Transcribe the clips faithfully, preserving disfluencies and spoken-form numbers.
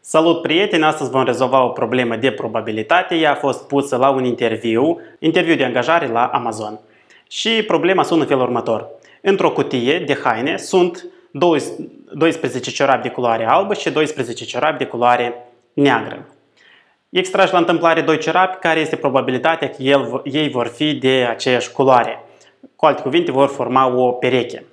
Salut, prieteni! Astăzi vom rezolva o problemă de probabilitate. Ea a fost pusă la un interviu, interviu de angajare la Amazon. Și problema sună în felul următor. Într-o cutie de haine sunt doisprezece ciorapi de culoare albă și doisprezece ciorapi de culoare neagră. Extragi la întâmplare doi ciorapi, care este probabilitatea că el, ei vor fi de aceeași culoare. Cu alte cuvinte, vor forma o pereche.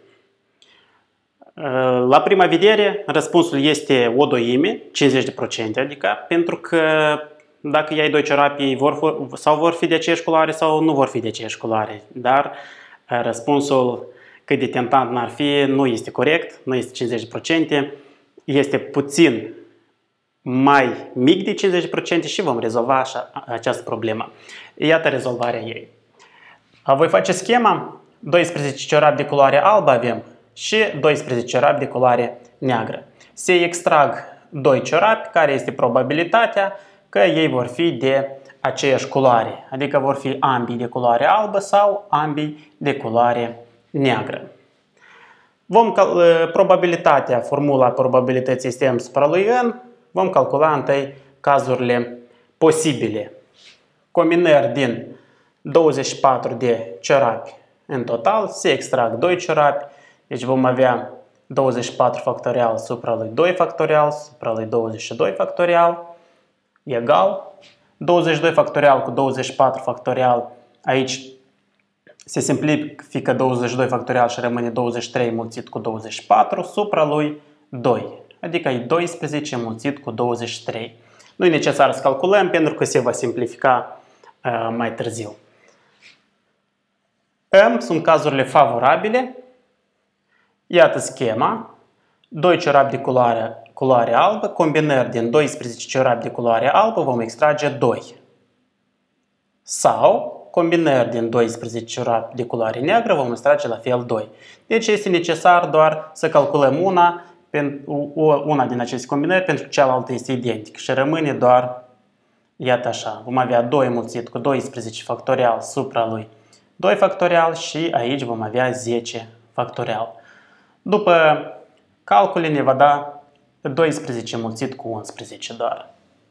La prima vedere, răspunsul este o doime, cincizeci la sută, adică pentru că dacă iei doi ciorapi, ei vor, sau vor fi de aceeași culoare sau nu vor fi de aceeași culoare. Dar răspunsul, cât de tentant n-ar fi, nu este corect, nu este cincizeci la sută, este puțin mai mic de cincizeci la sută și vom rezolva așa, această problemă. Iată rezolvarea ei. Voi face schema, doisprezece ciorapi de culoare albă avem și doisprezece ciorapi de culoare neagră. Se extrag doi ciorapi, care este probabilitatea că ei vor fi de aceeași culoare, adică vor fi ambii de culoare albă sau ambii de culoare neagră. Vom probabilitatea, formula probabilității este m supra lui n, vom calcula întâi cazurile posibile. Combinări din douăzeci și patru de ciorapi în total, se extrag doi ciorapi. Deci vom avea douăzeci și patru factorial supra lui doi factorial supra lui douăzeci și doi factorial egal douăzeci și doi factorial cu douăzeci și patru factorial. Aici se simplifică douăzeci și doi factorial și rămâne douăzeci și trei mulțit cu douăzeci și patru supra lui doi. Adică e doisprezece mulțit cu douăzeci și trei. Nu e necesar să calculăm pentru că se va simplifica uh, mai târziu. M sunt cazurile favorabile. Iată schema, doi ciorapi de culoare, culoare albă, combinări din doisprezece ciorapi de culoare albă vom extrage doi. Sau combinări din doisprezece ciorapi de culoare neagră vom extrage la fel doi. Deci este necesar doar să calculăm una, una din aceste combinări pentru că cealaltă este identică și rămâne doar, iată așa, vom avea doi mulțit cu doisprezece factorial supra lui doi factorial și aici vom avea zece factorial. După calcule ne va da doisprezece mulțit cu unsprezece doar.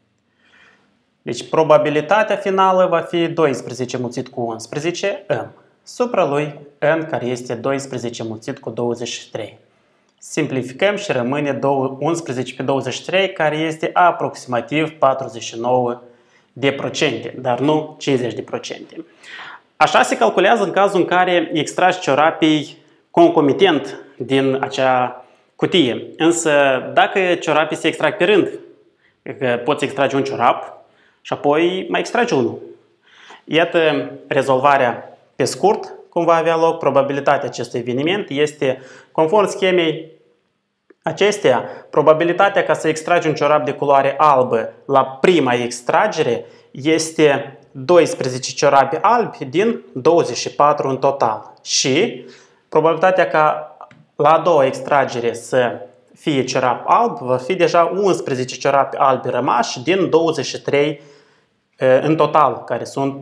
Deci probabilitatea finală va fi doisprezece mulțit cu unsprezece, m, supra lui n, care este doisprezece mulțit cu douăzeci și trei. Simplificăm și rămâne unsprezece pe douăzeci și trei, care este aproximativ patruzeci și nouă de procente, dar nu cincizeci de procente. Așa se calculează în cazul în care extragi ciorapii concomitent din acea cutie. Însă, dacă ciorapii se extrag pe rând, că poți extrage un ciorap și apoi mai extragi unul. Iată rezolvarea pe scurt, cum va avea loc. Probabilitatea acestui eveniment este, conform schemei acesteia, probabilitatea ca să extragi un ciorap de culoare albă la prima extragere este doisprezece ciorapi albi din douăzeci și patru în total. Și probabilitatea ca la a doua extragere să fie ciorap alb va fi deja unsprezece ciorapi albi rămași din douăzeci și trei în total, care sunt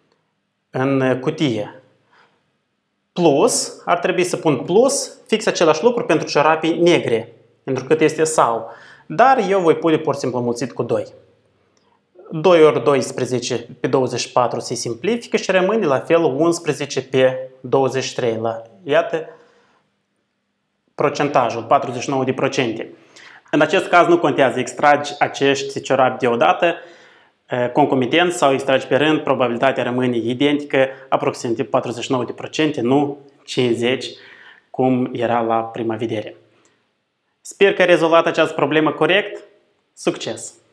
în cutie. Plus, ar trebui să pun plus, fix același lucru pentru ciorapii negre, pentru că este sau. Dar eu voi pune pur și simplu mulțit cu doi. doi ori doisprezece pe douăzeci și patru se simplifică și rămâne la fel unsprezece pe douăzeci și trei. La, iată procentajul, patruzeci și nouă de procente. În acest caz nu contează, extragi acești ciorapi deodată, concomitent sau extragi pe rând, probabilitatea rămâne identică, aproximativ patruzeci și nouă de procente, nu cincizeci, cum era la prima vedere. Sper că ai rezolvat această problemă corect. Succes!